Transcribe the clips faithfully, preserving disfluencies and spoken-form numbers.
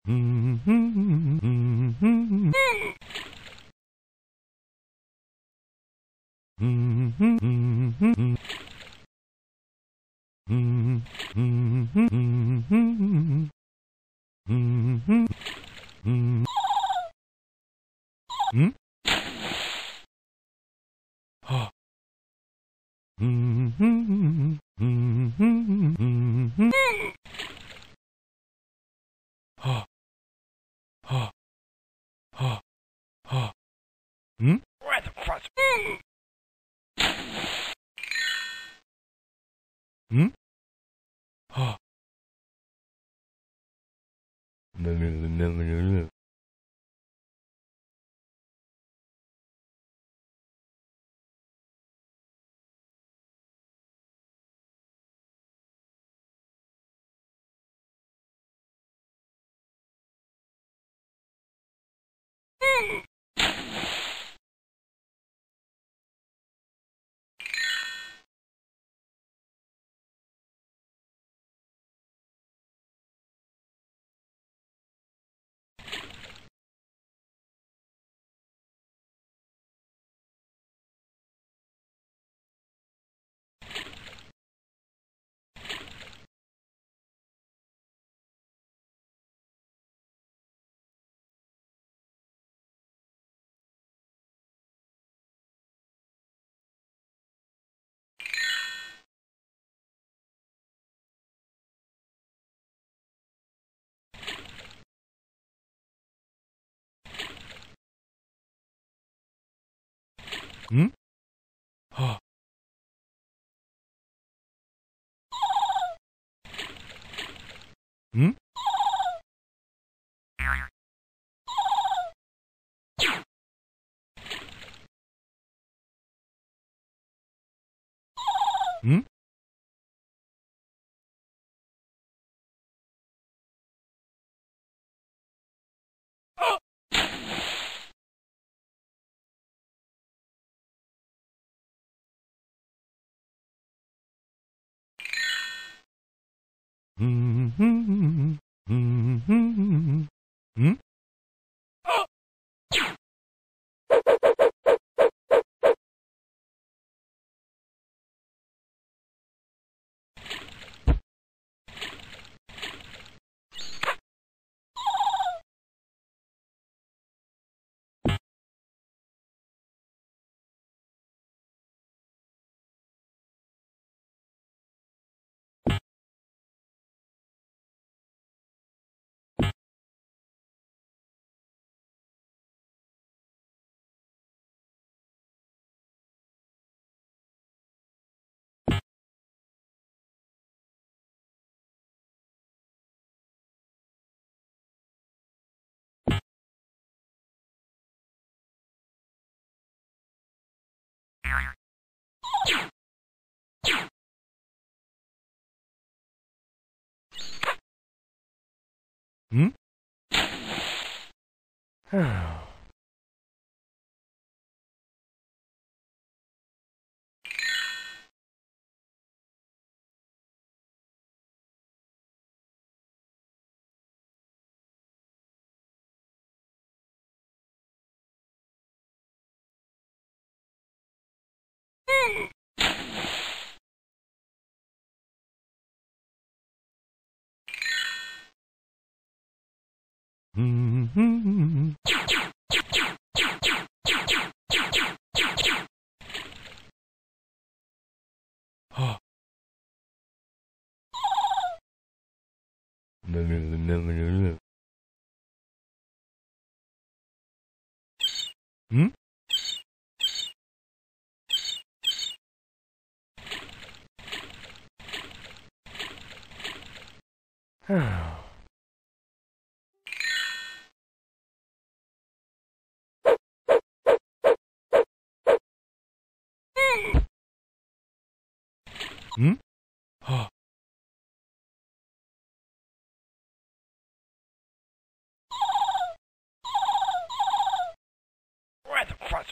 うんうんうんうんうんうんうんうんうんうんうんうんうんんはうんうんうんうんははははん Where the fuck? んはぬぬぬぬぬぬんはんんうんうんうんうんんんはあうんうんはぬぬぬぬぬぬんはあんは Where the fuck?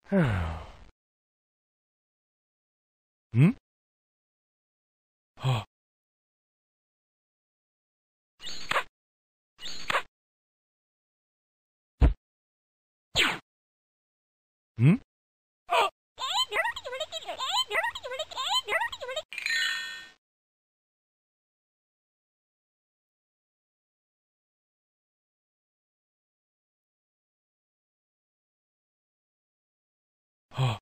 Hmm? Huh. Hmm? Huh.